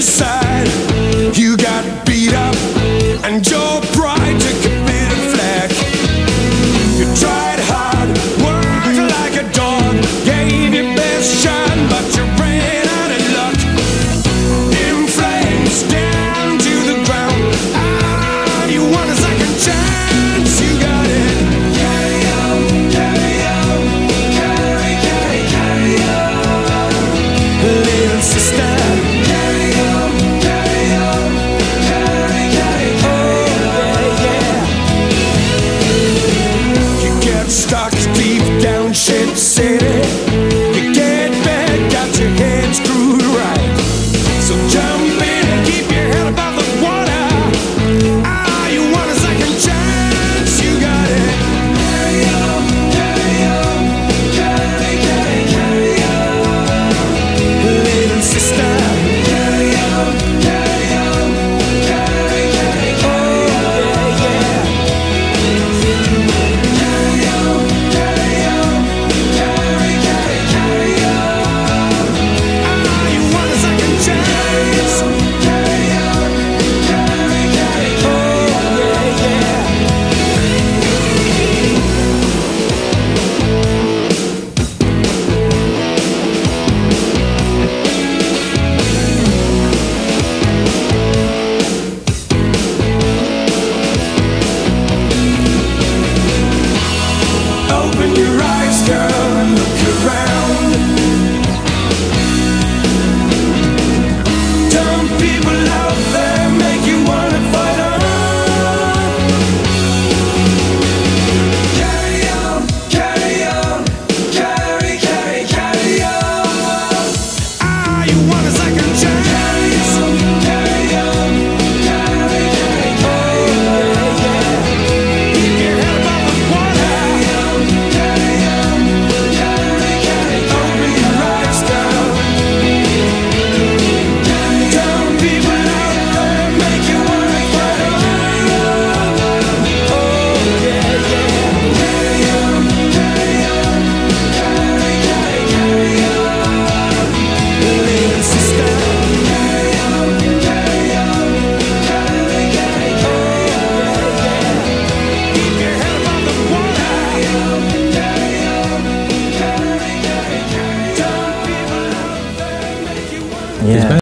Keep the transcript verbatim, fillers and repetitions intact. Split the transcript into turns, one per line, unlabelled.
inside. You got beat up and your pride took a bit of flack. You tried hard, worked like a dog, gave your best shot, but you ran out of luck. In flames, down to the ground. Ah, you want a second chance, you got it. Carry on, carry on, carry, carry, carry on, little sister. Stuck deep down shit city. You get back, got your head screwed right. So jump in and keep your head above the water. Ah, you want a second chance, you got it. Carry on, carry on, carry, carry, carry on, little sister. Carry on, carry on, carry, carry, carry on, yeah. Open your eyes, girl, and look around. Dumb people out there make you wanna fight on. Carry on, carry on, carry, carry, carry on. Ah, you want a second chance? Carry on, carry on, carry, carry, carry on. Keep your head above the water.
Yeah.